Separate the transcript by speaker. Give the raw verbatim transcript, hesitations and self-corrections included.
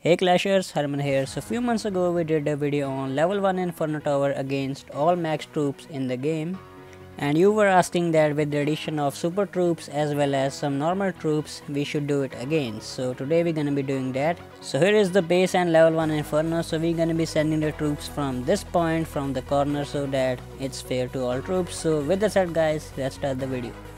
Speaker 1: Hey Clashers, Herman here. So few months ago we did a video on level one Inferno Tower against all max troops in the game. And you were asking that with the addition of super troops as well as some normal troops we should do it again. So today we're gonna be doing that. So here is the base and level one Inferno. So we're gonna be sending the troops from this point from the corner so that it's fair to all troops. So with that said guys, let's start the video.